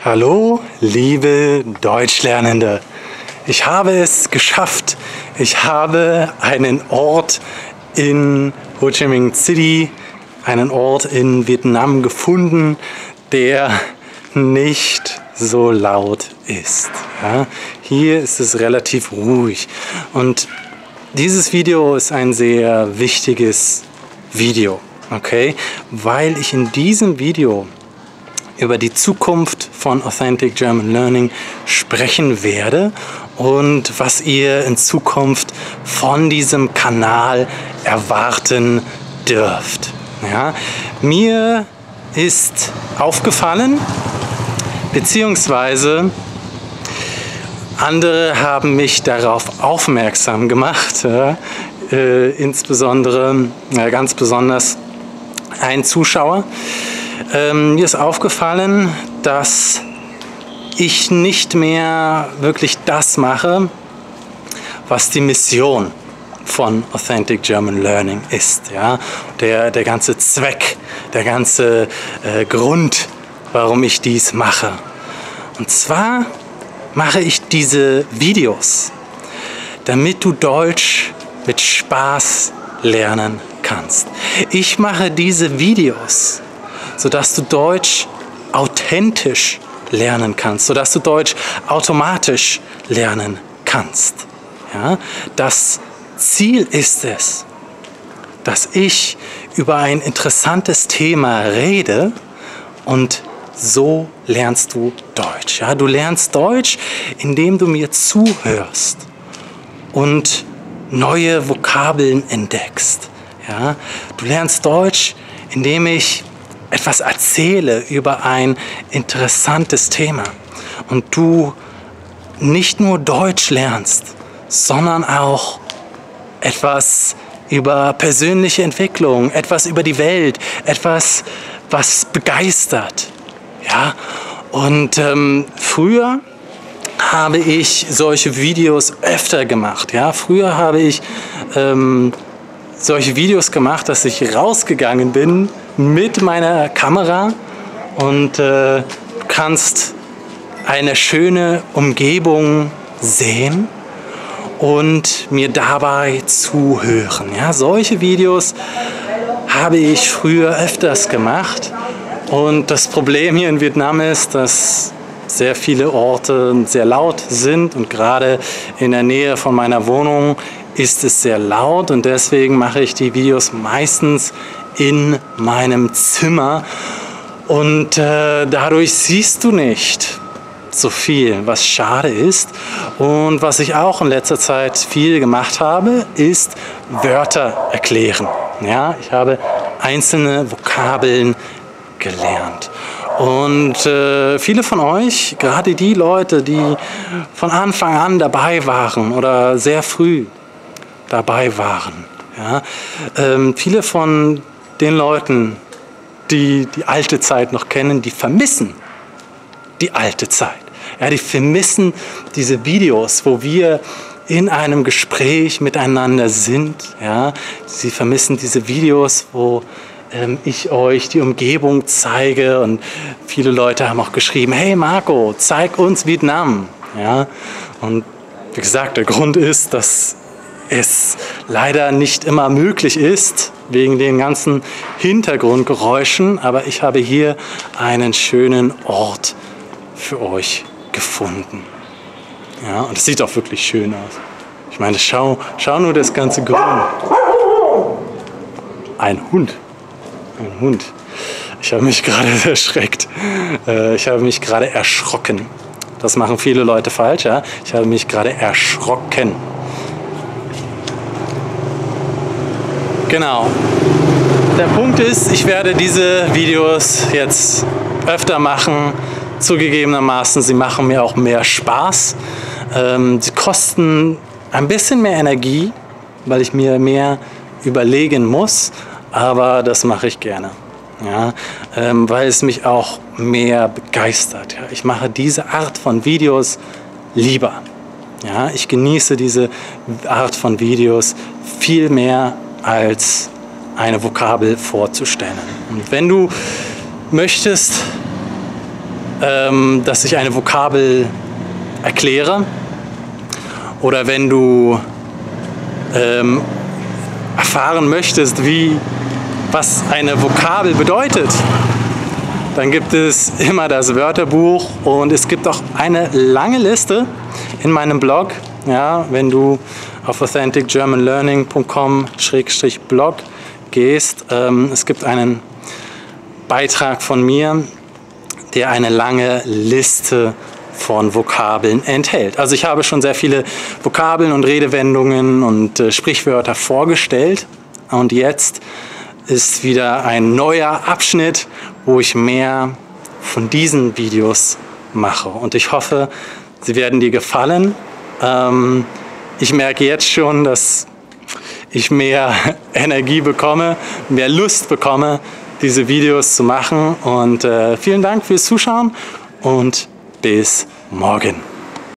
Hallo, liebe Deutschlernende. Ich habe es geschafft. Ich habe einen Ort in Ho Chi Minh City, einen Ort in Vietnam gefunden, der nicht so laut ist. Ja, hier ist es relativ ruhig. Und dieses Video ist ein sehr wichtiges Video, okay? Weil ich in diesem Video über die Zukunft von Authentic German Learning sprechen werde und was ihr in Zukunft von diesem Kanal erwarten dürft. Ja, mir ist aufgefallen, beziehungsweise andere haben mich darauf aufmerksam gemacht, ja, insbesondere, ganz besonders ein Zuschauer. Mir ist aufgefallen, dass ich nicht mehr wirklich das mache, was die Mission von Authentic German Learning ist. Ja? Der ganze Zweck, der ganze Grund, warum ich dies mache. Und zwar mache ich diese Videos, damit du Deutsch mit Spaß lernen kannst. Ich mache diese Videos, sodass du Deutsch authentisch lernen kannst, sodass du Deutsch automatisch lernen kannst. Ja? Das Ziel ist es, dass ich über ein interessantes Thema rede und so lernst du Deutsch. Ja? Du lernst Deutsch, indem du mir zuhörst und neue Vokabeln entdeckst. Ja? Du lernst Deutsch, indem ich etwas erzähle über ein interessantes Thema und du nicht nur Deutsch lernst, sondern auch etwas über persönliche Entwicklung, etwas über die Welt, etwas, was begeistert. Ja? Und früher habe ich solche Videos öfter gemacht. Ja? Früher habe ich solche Videos gemacht, dass ich rausgegangen bin mit meiner Kamera und du kannst eine schöne Umgebung sehen und mir dabei zuhören. Ja, solche Videos habe ich früher öfters gemacht und das Problem hier in Vietnam ist, dass sehr viele Orte sehr laut sind und gerade in der Nähe von meiner Wohnung ist es sehr laut und deswegen mache ich die Videos meistens in meinem Zimmer und dadurch siehst du nicht so viel, was schade ist. Und was ich auch in letzter Zeit viel gemacht habe, ist Wörter erklären. Ja, ich habe einzelne Vokabeln gelernt. Und viele von euch, gerade die Leute, die von Anfang an dabei waren oder sehr früh dabei waren, ja, viele von den Leuten, die die alte Zeit noch kennen, die vermissen die alte Zeit. Ja, die vermissen diese Videos, wo wir in einem Gespräch miteinander sind. Ja. Sie vermissen diese Videos, wo ich euch die Umgebung zeige. Und viele Leute haben auch geschrieben, hey Marco, zeig uns Vietnam. Ja. Und wie gesagt, der Grund ist, dass es leider nicht immer möglich ist, wegen den ganzen Hintergrundgeräuschen. Aber ich habe hier einen schönen Ort für euch gefunden. Ja, und es sieht auch wirklich schön aus. Ich meine, schau nur das ganze Grün. Ein Hund. Ein Hund. Ich habe mich gerade erschreckt. Ich habe mich gerade erschrocken. Das machen viele Leute falsch. Ja? Ich habe mich gerade erschrocken. Genau. Der Punkt ist, ich werde diese Videos jetzt öfter machen. Zugegebenermaßen, sie machen mir auch mehr Spaß. Sie kosten ein bisschen mehr Energie, weil ich mir mehr überlegen muss, aber das mache ich gerne. Ja, weil es mich auch mehr begeistert. Ja, ich mache diese Art von Videos lieber. Ja, ich genieße diese Art von Videos viel mehr als eine Vokabel vorzustellen. Und wenn du möchtest dass ich eine Vokabel erkläre. Oder wenn du erfahren möchtest, was eine Vokabel bedeutet, dann gibt es immer das Wörterbuch und es gibt auch eine lange Liste in meinem Blog. Ja, wenn du auf authenticgermanlearning.com/blog gehst, es gibt einen Beitrag von mir, der eine lange Liste von Vokabeln enthält. Also ich habe schon sehr viele Vokabeln und Redewendungen und Sprichwörter vorgestellt und jetzt ist wieder ein neuer Abschnitt, wo ich mehr von diesen Videos mache und ich hoffe, sie werden dir gefallen. Ich merke jetzt schon, dass ich mehr Energie bekomme, mehr Lust bekomme, diese Videos zu machen und vielen Dank fürs Zuschauen und bis morgen.